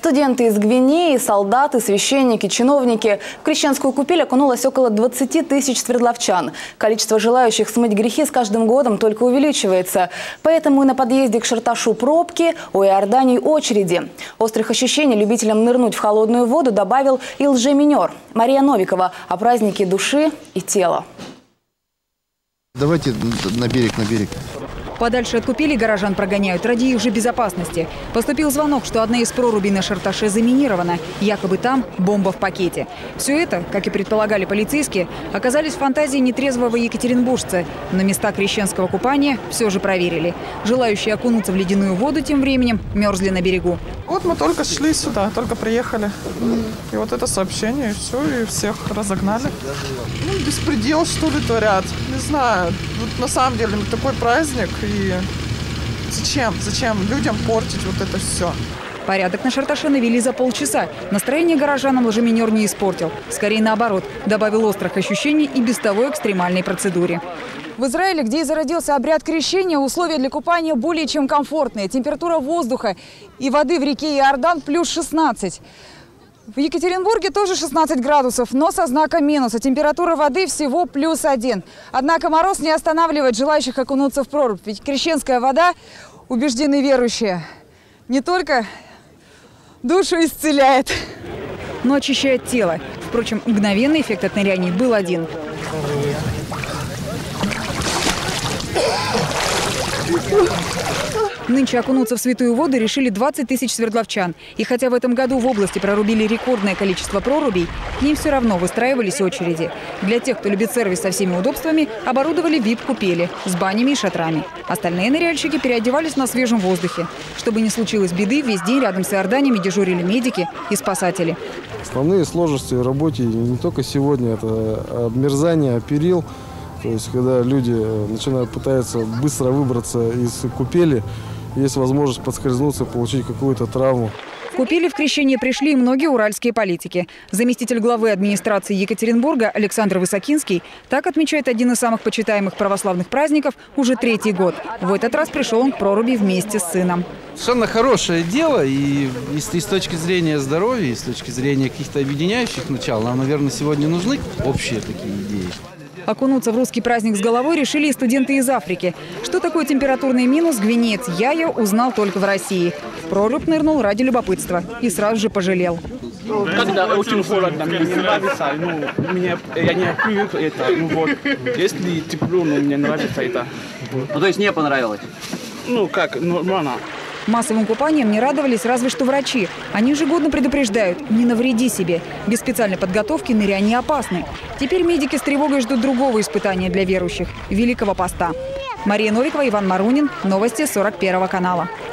Студенты из Гвинеи, солдаты, священники, чиновники. В крещенскую купель окунулось около 20 тысяч свердловчан. Количество желающих смыть грехи с каждым годом только увеличивается. Поэтому и на подъезде к Шарташу пробки, у Иордании очереди. Острых ощущений любителям нырнуть в холодную воду добавил и лжеминер. Мария Новикова о празднике души и тела. Давайте на берег, на берег. Подальше от купели горожан прогоняют ради их же безопасности. Поступил звонок, что одна из прорубей на Шарташе заминирована. Якобы там бомба в пакете. Все это, как и предполагали полицейские, оказались фантазии нетрезвого екатеринбуржца. Но места крещенского купания все же проверили. Желающие окунуться в ледяную воду тем временем мерзли на берегу. Вот мы только шли сюда, только приехали. И вот это сообщение, и все, и всех разогнали. Ну, беспредел, что ли, творят. Не знаю. Вот на самом деле такой праздник. И зачем людям портить вот это все? Порядок на Шарташе навели за полчаса. Настроение горожанам лжеминер не испортил. Скорее наоборот, добавил острых ощущений и без того экстремальной процедуре. В Израиле, где и зародился обряд крещения, условия для купания более чем комфортные. Температура воздуха и воды в реке Иордан плюс 16. В Екатеринбурге тоже 16 градусов, но со знаком минуса. Температура воды всего плюс 1. Однако мороз не останавливает желающих окунуться в прорубь. Ведь крещенская вода, убеждены верующие, не только душу исцеляет, но очищает тело. Впрочем, мгновенный эффект от ныряний был один. Нынче окунуться в святую воду решили 20 тысяч свердловчан. И хотя в этом году в области прорубили рекордное количество прорубей, к ним все равно выстраивались очереди. Для тех, кто любит сервис со всеми удобствами, оборудовали VIP-купели с банями и шатрами. Остальные ныряльщики переодевались на свежем воздухе. Чтобы не случилось беды, весь день рядом с Иорданиями дежурили медики и спасатели. Основные сложности в работе не только сегодня, это обмерзание перил. То есть, когда люди пытаются быстро выбраться из купели, есть возможность подскользнуться, получить какую-то травму. В купели в крещение пришли и многие уральские политики. Заместитель главы администрации Екатеринбурга Александр Высокинский так отмечает один из самых почитаемых православных праздников уже 3-й год. В этот раз пришел он к проруби вместе с сыном. Совершенно хорошее дело, и с точки зрения здоровья, и с точки зрения каких-то объединяющих начал, нам, наверное, сегодня нужны общие такие идеи. Окунуться в русский праздник с головой решили и студенты из Африки. Что такое температурный минус, гвинеец Яя узнал только в России. В прорубь нырнул ради любопытства и сразу же пожалел. Когда очень холодно, мне не нравится, я не привык это, если тепло, мне нравится это. То есть не понравилось? Нормально. Массовым купанием не радовались разве что врачи. Они ежегодно предупреждают: не навреди себе. Без специальной подготовки ныряние опасны. Теперь медики с тревогой ждут другого испытания для верующих – Великого Поста. Мария Новикова, Иван Марунин. Новости 41 канала.